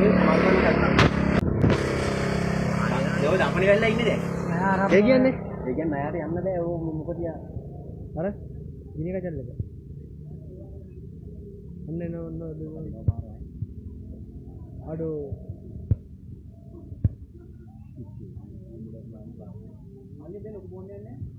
ඒක අපනේ වෙල්ලා ඉන්නේ දැන්. ඒ කියන්නේ නයාට යන්න බෑ. ඕ මොකද යා. අර ගිනි කචල්ලද? අන්නේ නෝ අඩෝ අල්ලි දෙන්න කොහොමද යන්නේ?